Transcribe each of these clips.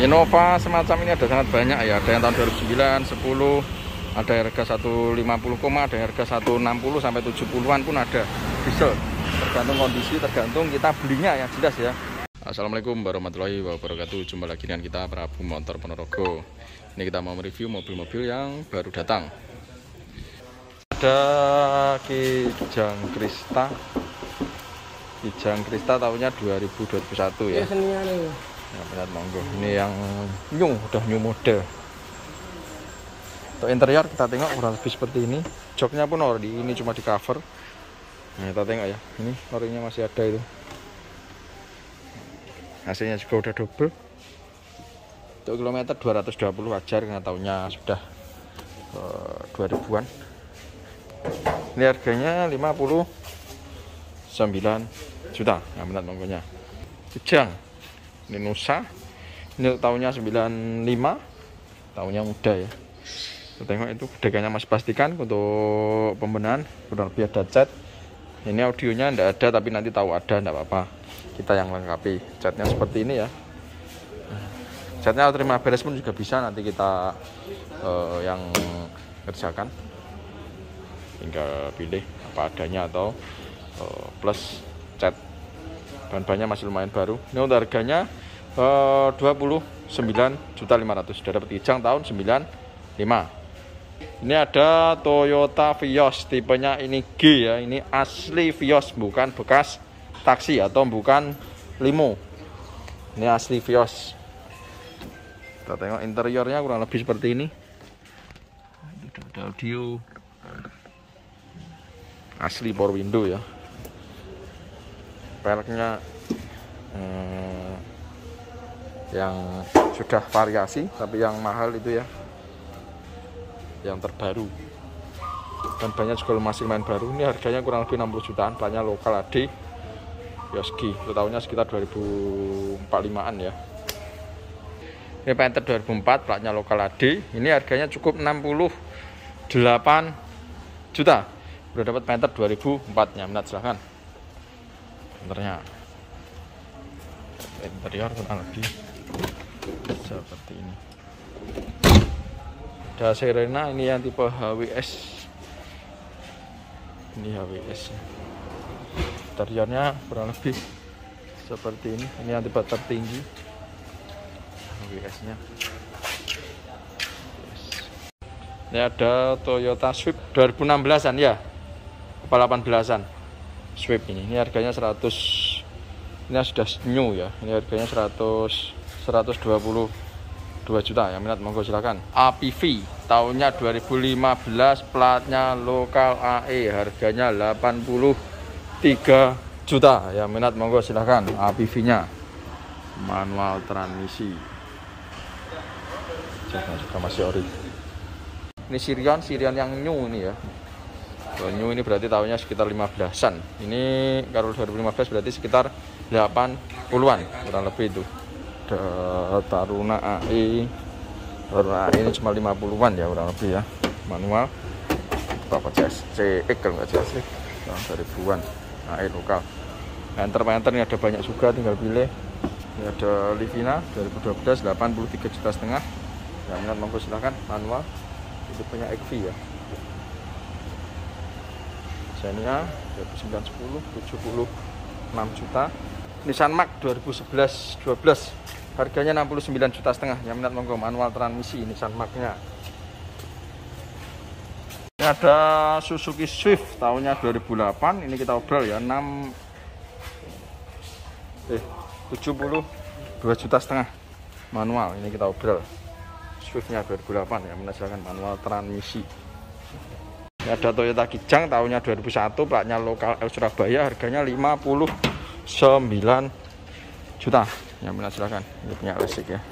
Innova semacam ini ada sangat banyak ya. Ada yang tahun 2009, 10, ada harga 150, ada harga 160 sampai 70-an pun ada. Diesel. Tergantung kondisi, tergantung kita belinya yang jelas ya. Assalamualaikum warahmatullahi wabarakatuh. Jumpa lagi dengan kita Prabu Motor Ponorogo. Ini kita mau mereview mobil-mobil yang baru datang. Ada Kijang Krista. Kijang Krista tahunnya 2021 ya. Ya, benar monggo. Ini yang new, udah new model. Untuk interior kita tengok kurang lebih seperti ini. Joknya pun ori, ini cuma di cover. Nah, kita tengok ya. Ini orinya masih ada itu. AC-nya juga udah double. Untuk kilometer 220 wajar karena tahunnya sudah 2000-an. Ini harganya 59 juta. Nah, benar monggonya. Kijang. Ini Nusa. Ini tahunnya 95. Tahunnya muda ya. Kita tengok itu deganya masih pastikan untuk pembenahan. Kurang lebih ada cat. Ini audionya enggak ada tapi nanti tahu ada, enggak apa-apa. Kita yang lengkapi. Catnya seperti ini ya. Catnya terima beres pun juga bisa, nanti kita yang kerjakan. Tinggal pilih apa adanya atau plus cat. Bahan-bahannya masih lumayan baru. Ini untuk harganya 29.500.000. Sudah dapat Kijang tahun 95. Ini ada Toyota Vios, tipenya ini G ya. Ini asli Vios, bukan bekas taksi atau bukan limo. Ini asli Vios. Kita tengok interiornya kurang lebih seperti ini. Ada audio. Asli power window ya. Peleknya yang sudah variasi, tapi yang mahal itu ya yang terbaru. Dan banyak juga masih main baru. Ini harganya kurang lebih 60 jutaan. Platnya lokal AD Yoski. Itu tahunnya sekitar 2045an ya. Ini Panther 2004, platnya lokal AD. Ini harganya cukup 68 juta. Udah dapat Panther 2004 nya. Minat silahkan. Interior kurang lebih seperti ini. Ada Serena, ini yang tipe HWS. Ini HWS. Interiornya kurang lebih seperti ini. Ini yang tipe tertinggi HWS-nya. Ini ada Toyota Swift 2016-an ya. Apa 18-an? Swift ini harganya 100. Ini sudah new ya. Ini harganya 122 juta. Yang minat monggo silakan. APV tahunnya 2015, platnya lokal AE, harganya 83 juta. Yang minat monggo silakan. APV-nya manual transmisi. Juga masih ori. Ini Sirion yang new ini ya. New ini berarti tahunnya sekitar 15-an. Ini kalau 2015 berarti sekitar 80-an kurang lebih itu. Taruna AE. Taruna AE ini cuma 50-an ya kurang lebih ya. Manual. Berapa CX kalau nggak CX tahun 2000-an. AE lokal. Panther ini ada banyak juga, tinggal pilih. Ini ada Livina 2012 83,5 juta. Yang minat monggo silahkan. Manual. Itu punya XV ya. Xenia 2009-10 76 juta. Nissan Mark 2011-12 harganya 69,5 juta. Yang minat monggo, manual transmisi Nissan Mark-nya. Ini ada Suzuki Swift tahunnya 2008. Ini kita obrol ya, 72,5 juta manual. Ini kita obrol. Swift-nya 2008 ya, minat silakan, manual transmisi. Ini ada Toyota Kijang tahunnya 2001, platnya lokal Surabaya, harganya 59 juta. Yang minat silakan. Ini punya klasik ya.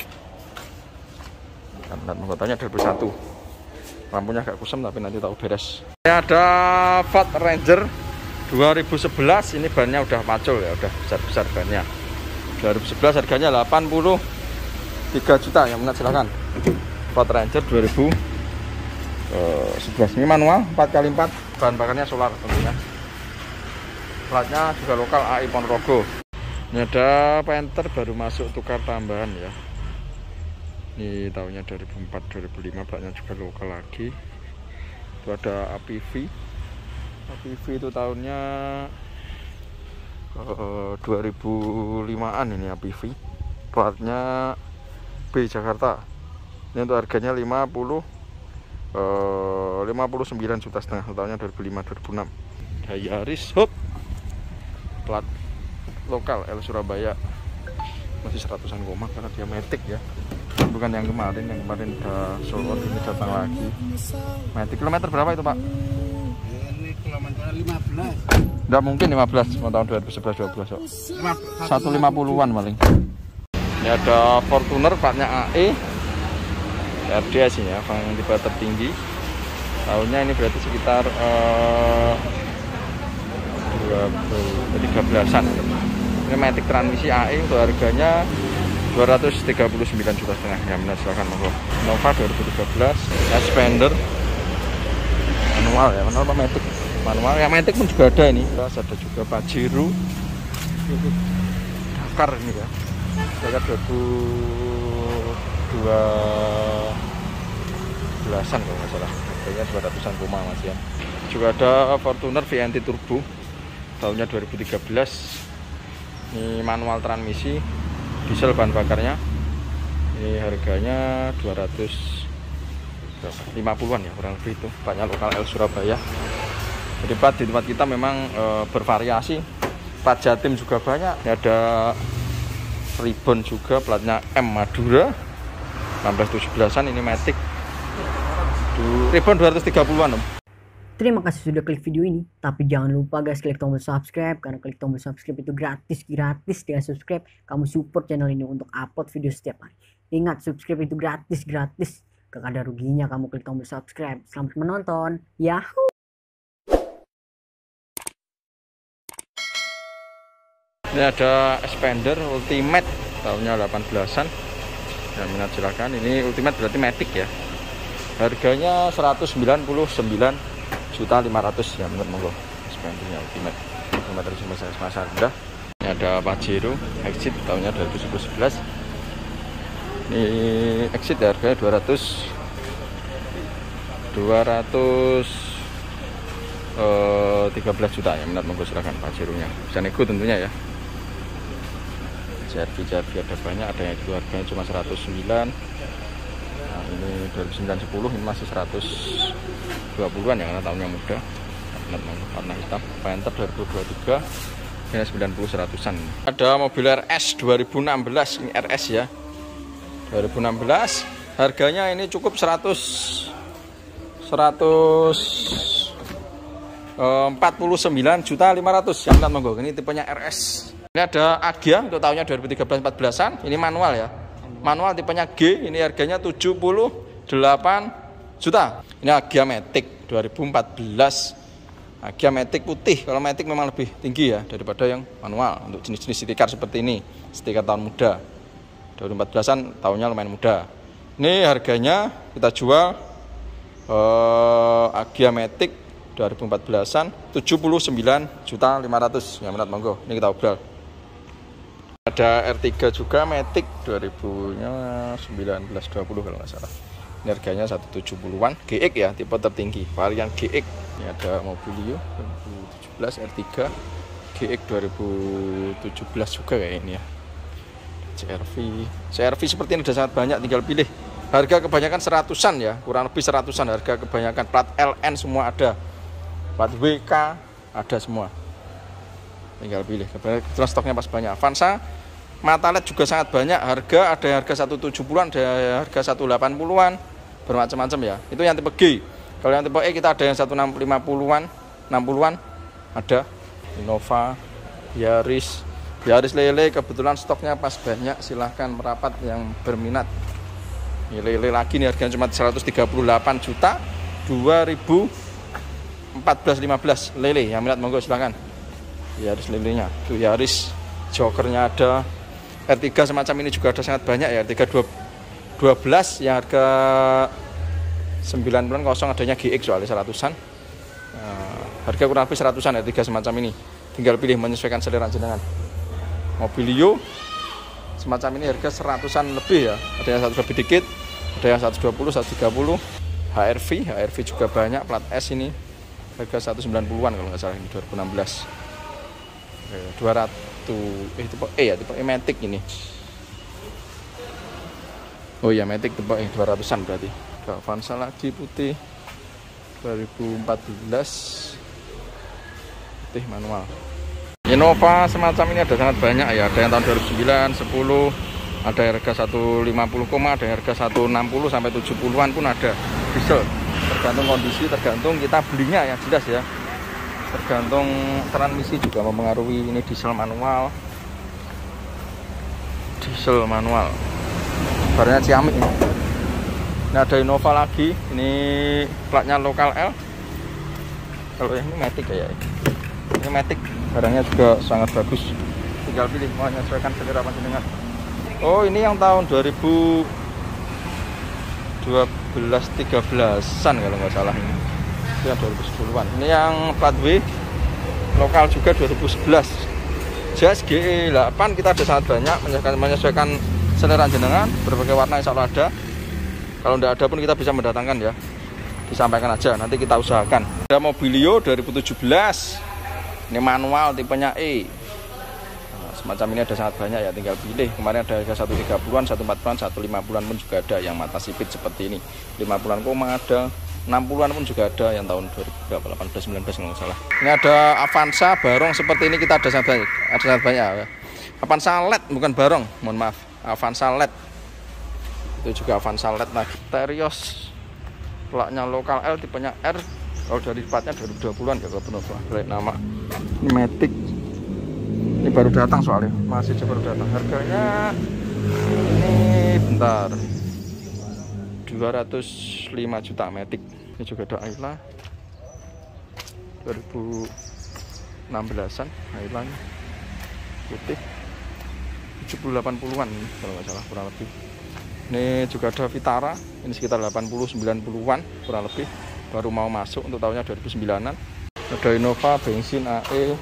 Dan menggotanya 2001. Lampunya agak kusam tapi nanti tahu beres. Ini ada Ford Ranger 2011. Ini bannya udah macul ya, udah besar-besar bannya. 2011 harganya 83 juta. Yang minat silakan. Ford Ranger 2011. Ini manual 4x4, bahan bakarnya solar tentunya. Platnya juga lokal AI Ponorogo. Ini ada Panther baru masuk tukar tambahan ya. Ini tahunnya 2004 2005, platnya juga lokal lagi. Itu ada APV. APV itu tahunnya 2005-an ini APV. Platnya B Jakarta. Ini untuk harganya 59,5 juta setengah, tahunnya 2005 2006. Yaris hop, plat lokal L Surabaya, masih 100-an koma karena dia matic ya, bukan yang kemarin udah sold out, ini datang lagi. Matic kilometer berapa itu Pak? Ini kilometer 15. Nggak mungkin 15, mau tahun 2011-12 so. 150-an paling. Ini ada Fortuner, platnya AE, RDS ya, yang tipe tertinggi. Tahunnya ini berarti sekitar 13-an. Ini matic transmisi AE, untuk harganya 239 juta setengah ya, benar, silahkan monggo. Nova 2013, Expander manual ya, manual apa matic? Manual ya, matic pun juga ada ini. Terus ada juga Pajero Dakar ini ya, saya 2012-an kalau nggak salah, harganya 200-an koma masih ya. Juga ada Fortuner VNT Turbo, tahunnya 2013. Ini manual transmisi, diesel bahan bakarnya. Ini harganya 250-an ya kurang lebih, itu platnya lokal L Surabaya. Jadi plat di tempat kita memang bervariasi. Plat Jatim juga banyak. Ini ada Ribbon juga, platnya M Madura 1617-an, ini matic. Ribbon 230-an Om. Terima kasih sudah klik video ini, tapi jangan lupa guys klik tombol subscribe, karena klik tombol subscribe itu gratis. Dengan subscribe kamu support channel ini untuk upload video setiap hari. Ingat, subscribe itu gratis, gak ada ruginya kamu klik tombol subscribe. Selamat menonton, yahoo. Ini ada Expander Ultimate, tahunnya 18-an. Yang minat silahkan. Ini Ultimate berarti matic ya. Harganya 199,5 juta ya, menurut monggo. Expandernya Ultimate, kilometer masa rendah. Ini ada Pajero Exit, tahunnya 2011. Ini Exit ya, harganya 213 juta ya, menurut monggo silahkan Pajero nya. Bisa nego tentunya ya. CRV ada banyak, ada yang itu harganya cuma 109. Nah, ini 2009-10, ini masih 120-an ya, karena tahunnya muda. Warna hitam. Panther 2023, ini 90-100-an. Ada mobil RS 2016, ini RS ya, 2016. Harganya ini cukup 149,5 juta yang kan monggo. Ini tipenya RS. Ini ada Agya untuk tahunnya 2013-14-an, ini manual ya. Manual tipenya G, ini harganya 78 juta. Ini Agya Matic 2014. Agya Matic putih. Kalau Matic memang lebih tinggi ya daripada yang manual untuk jenis-jenis city car seperti ini. City car tahun muda. 2014-an, tahunnya lumayan muda. Ini harganya kita jual Agya Matic 2014-an 79,5 juta ya, menurut monggo. Ini kita obrol. Ada R3 juga Matic 2019-20 kalau nggak salah. Ini harganya 170-an, GX ya, tipe tertinggi, varian GX. Ini ada Mobilio 2017 R3 GX 2017 juga kayak ini ya. CRV seperti ini udah sangat banyak, tinggal pilih. Harga kebanyakan 100-an ya, kurang lebih 100-an harga kebanyakan. Plat LN semua ada, plat WK ada semua, tinggal pilih. Kebetulan stoknya pas banyak. Avanza mata LED juga sangat banyak, harga ada yang harga 170-an, ada yang harga 180-an, bermacam-macam ya. Itu yang tipe G. Kalau yang tipe E kita ada yang 150-an, 60-an ada. Innova, Yaris Lele, kebetulan stoknya pas banyak, silahkan merapat yang berminat. Ini Lele lagi nih, harganya cuma 138 juta 2014-15 Lele, yang minat monggo silahkan. Yaris Lelenya, tuh Yaris Jokernya ada. R3 semacam ini juga ada sangat banyak ya. R3 12 yang harga 90-an adanya GX soalnya 100-an. Harga kurang lebih 100-an R3 semacam ini. Tinggal pilih menyesuaikan selera jenengan. Mobilio semacam ini harga 100-an lebih ya. Ada yang 100 lebih dikit, ada yang 120, 130. HRV juga banyak, plat S ini harga 190-an kalau nggak salah, ini 2016. 200 tipe E ya, tipe E Matic ini. Oh iya, Matic tipe E 200-an berarti. Ada Avanza lagi putih 2014 putih manual. Innova semacam ini ada sangat banyak ya, ada yang tahun 2009, 10, ada harga 150, ada harga 160 sampai 70-an pun ada. Diesel, tergantung kondisi, tergantung kita belinya yang jelas ya. Tergantung transmisi juga mempengaruhi. Ini diesel manual. Diesel manual. Barunya Ciamik ini. Ini ada Innova lagi, ini platnya lokal L. Kalau yang ini Matic kayak ini Matic, barangnya juga sangat bagus. Tinggal pilih mau menyesuaikan selera panjenengan. Oh, ini yang tahun 2012-13an kalau nggak salah ini. Ini yang 2010-an. Ini yang plat W lokal juga 2011. Jazz GE8 kita ada sangat banyak, menyesuaikan selera jenengan, berbagai warna insya Allah ada. Kalau tidak ada pun kita bisa mendatangkan ya, disampaikan aja, nanti kita usahakan. Ada Mobilio 2017, ini manual tipenya E. Nah, semacam ini ada sangat banyak ya, tinggal pilih. Kemarin ada harga 130-an, 140-an, 150-an pun juga ada, yang mata sipit seperti ini. 50-an koma ada, 60-an pun juga ada, yang tahun 2018-19 kalau nggak salah. Ini ada Avanza barong seperti ini, kita ada sangat banyak ya. Avanza LED bukan barong, mohon maaf, Avanza LED. Itu juga Avanza LED lagi. Terios platnya lokal L, tipenya R. Kalau dari platnya 2020-an ya, kalau penuh nama. Ini Matic, ini baru datang soalnya, masih baru datang. Harganya ini bentar, 205 juta Matic. Ini juga ada Ayla 2016-an, Ayla putih 70-80-an kalau nggak salah kurang lebih. Ini juga ada Vitara, ini sekitar 80-90-an kurang lebih, baru mau masuk untuk tahunnya 2009-an. Ada Innova bensin AE,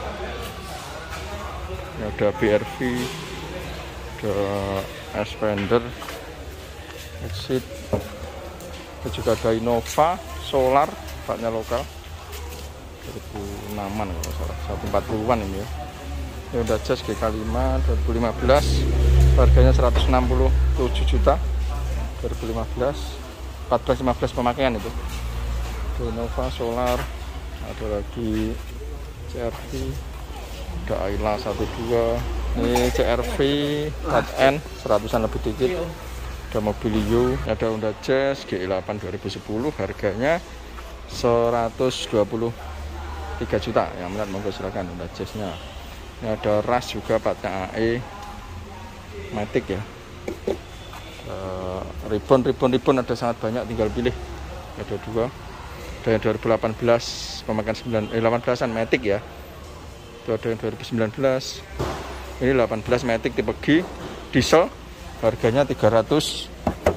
ada BRV, ada Expander, Exit. Ini juga ada Innova Solar, platnya lokal 2006-an kalau salah, 140-an ini ya. Ini udah Jazz GK5 2015, harganya 167 juta 2015, 14-15 pemakaian itu. Innova Solar, ada lagi CRV, ada Ayla 12, ini CRV plat N 100-an lebih dikit. Ada Mobilio, ada Honda Jazz GE8 2010, harganya 123 juta. Yang minat monggo silakan Honda Jazz-nya. Ini ada RAS juga platnya AE Matic ya. Ribbon ada sangat banyak, tinggal pilih. Ada dua. Ada yang 2018 pemakaian 18-an Matic ya. Itu ada yang 2019. Ini 18 Matic tipe G diesel, harganya 319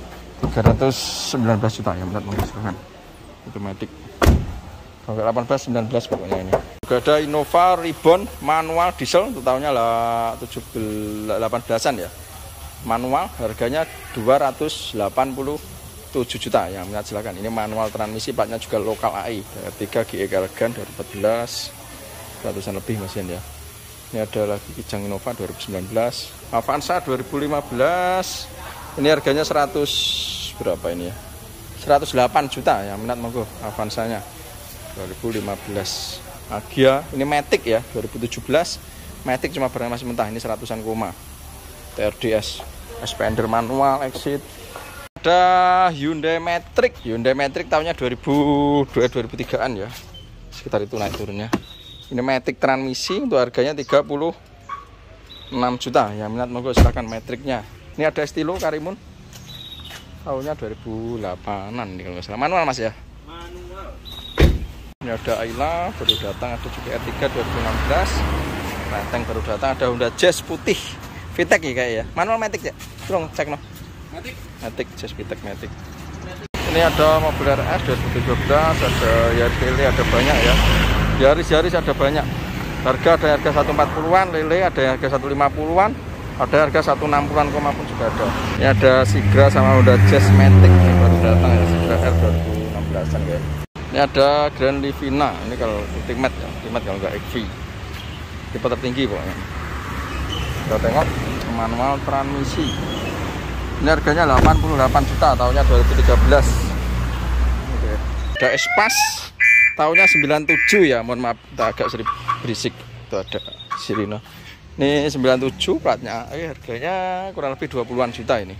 juta ya, benar menghasilkan. Itu Matic. Sampai 18-19 pokoknya ini. Juga ada Innova Ribbon manual diesel, untuk tahunnya lah 18-an ya. Manual, harganya 287 juta ya, minat silakan. Ini manual transmisi, platnya juga lokal AI 3 GE Elegan 2014, 100-an lebih mesin ya. Ini ada lagi Kijang Innova 2019, Avanza 2015. Ini harganya 100 berapa ini ya? 108 juta ya, minat monggo Avanzanya 2015. Agia, ini Matic ya 2017. Matic cuma barang masih mentah, ini 100-an koma. TRDS, Expander manual, Exit. Ada Hyundai Matrix tahunnya 2003-an ya, sekitar itu naik turunnya. Ini Matic transmisi, untuk harganya 36 juta ya, minat monggo silakan Matrixnya. Ini ada Estilo Karimun tahunnya 2008-an nih kalau nggak salah, manual mas ya. Manual. Ini ada Ayla baru datang, ada juga R3 2016, Renteng baru datang, ada Honda Jazz putih VTEC ya kayak ya, manual Matic ya, tolong cek no. Matic Jazz VTEC Matic. Ini ada mobil RS 2017, ada Yaris Lele, ada banyak ya. Yaris ada banyak. Harga ada harga 140-an, Lele ada harga 150-an, Ada harga 160-an pun juga ada. Ini ada Sigra sama Honda Jazz Matic yang baru datang ya, Sigra R 2016an ya. Ini ada Grand Livina, ini kalau Ultimate ya, Ultimate kalau nggak XV. Tipe tertinggi pokoknya. Kita tengok manual transmisi. Ini harganya 88 juta, tahunnya 2013. Oke. Ada Espas, tahunnya 97 ya, mohon maaf, agak sedikit berisik. Itu ada Sirina. Ini 97 platnya, harganya kurang lebih 20-an juta ini.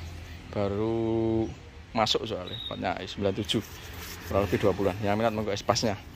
Baru masuk soalnya, platnya 97. Kurang lebih 20-an. Yang minat monggo Espasnya.